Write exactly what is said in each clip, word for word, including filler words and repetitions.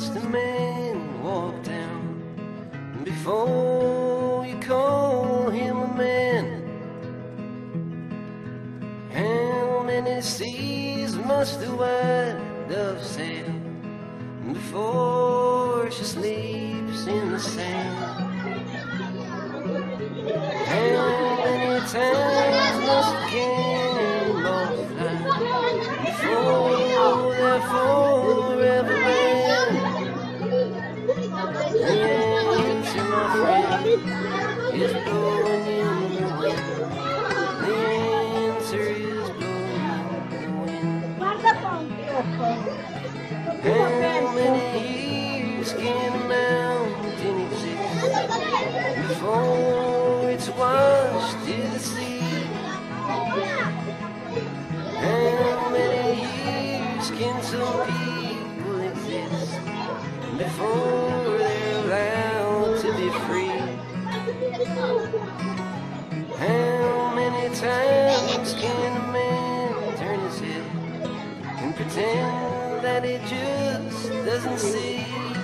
must a man walk down before you call him a man? How many seas must the white dove sail before she sleeps in the sand? How many times must the cannonball fly before they're forever banned? The answer, my friend, is blowing in the wind. The answer is blowing in the wind. How many years can a mountain exist before it's washed to the sea? How many years can some people exist before they're allowed to be free? How many times can a man turn his head and pretend that he just doesn't see?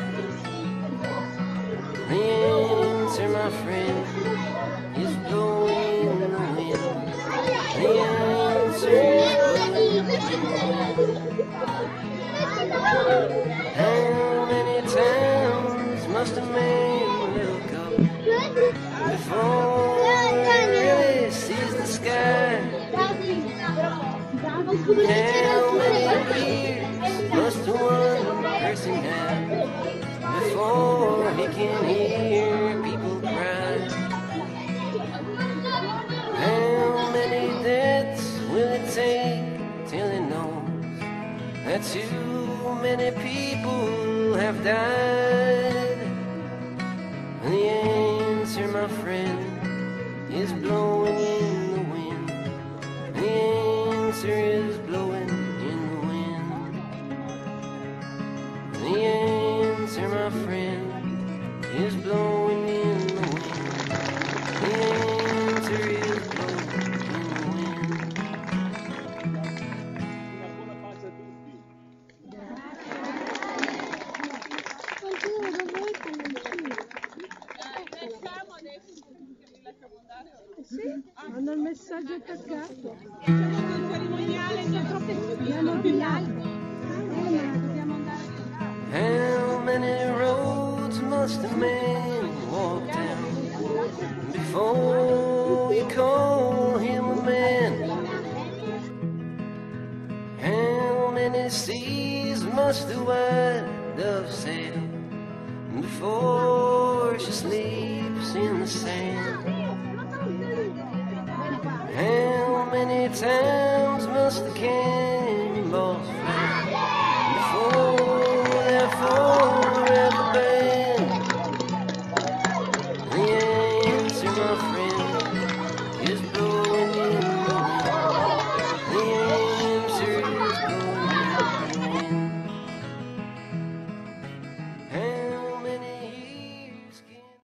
The answer, my friend, is blowing in the wind. The answer is blowing in the wind. How many times must a man look up before he really sees the sky? How many years must one person have before he can hear people cry? How many deaths will it take till he knows that too many people have died? The answer, my friend, is blowing in the wind. The answer is blowing in the wind. The answer, my friend, is blowing in the wind. The answer is blowing in the wind. Sì, hanno il messaggio attaccato. Il cerimoniale è troppo dobbiamo andare. How many roads must a man walk down before you call him a man? How many seas must the white dove sail before she sleeps in the sand? How many times must the can